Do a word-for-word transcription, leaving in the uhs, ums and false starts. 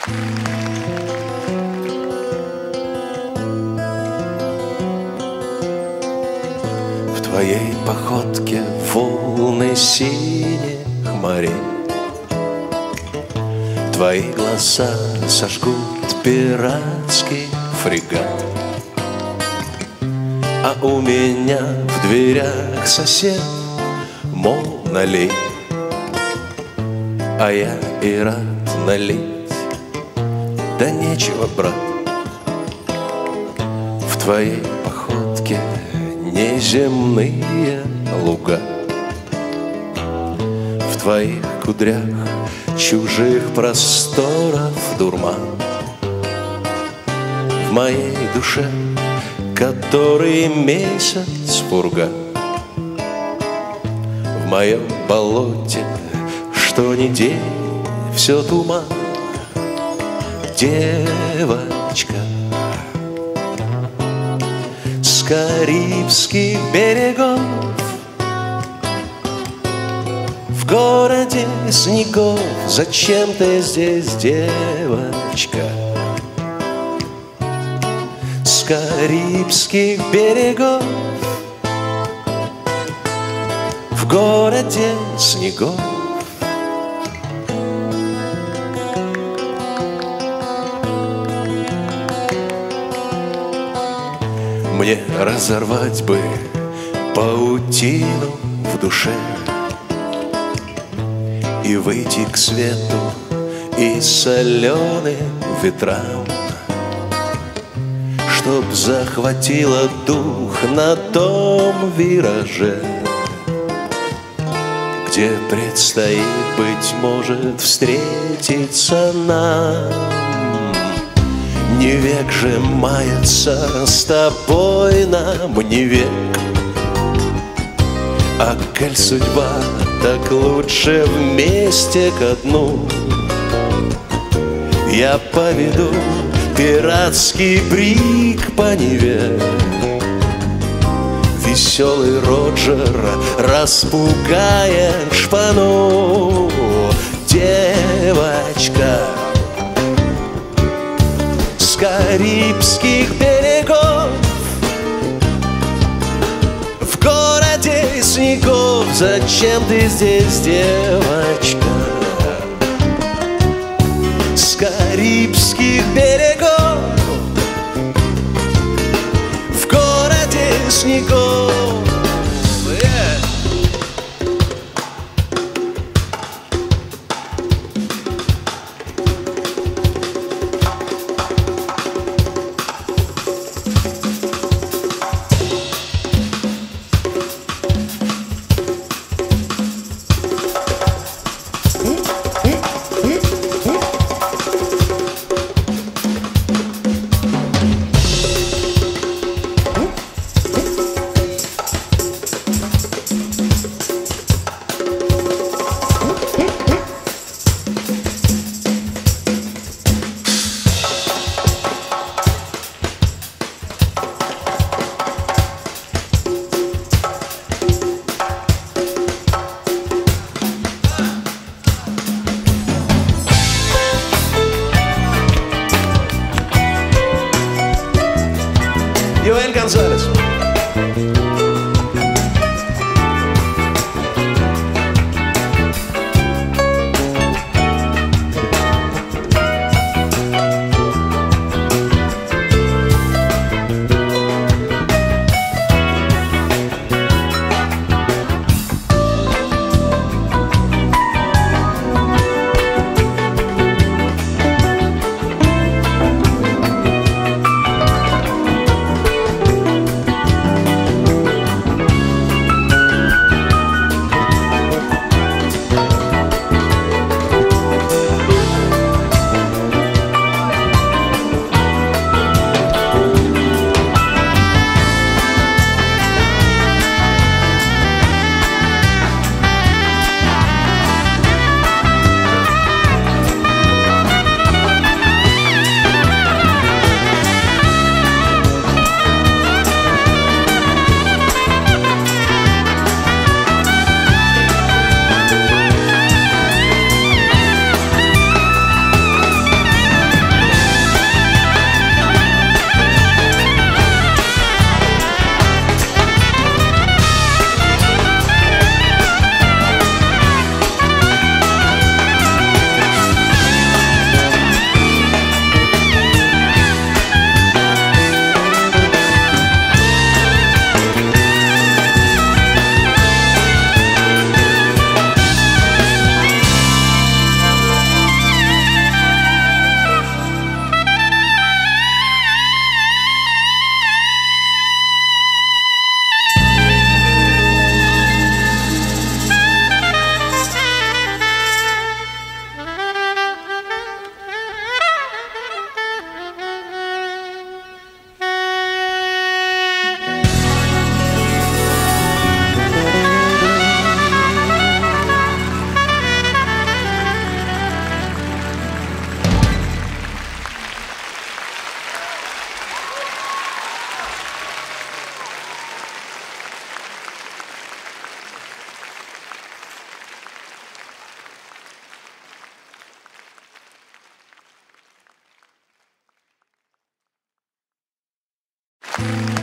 В твоей походке волны синих морей, твои глаза сожгут пиратский фрегат. А у меня в дверях сосед, мол, налей, а я и рад налить. Да нечего, брат, в твоей походке неземные луга, в твоих кудрях чужих просторов дурман. В моей душе который месяц пурга, в моем болоте что ни день все туман. Девочка с Карибских берегов, в городе снегов, зачем ты здесь, девочка? С Карибских берегов, в городе снегов. Мне разорвать бы паутину в душе и выйти к свету и соленым ветрам, чтоб захватило дух на том вираже, где предстоит, быть может, встретиться нам. Не век же маяться с тобой нам, не век. А коль судьба, так лучше вместе ко дну. Я поведу пиратский брик по Неве, веселый Роджер распугает шпану. Девочка с Карибских берегов, в городе снегов, зачем ты здесь, девочка? С Карибских берегов, в городе снегов. Yeah. Joel González. Thank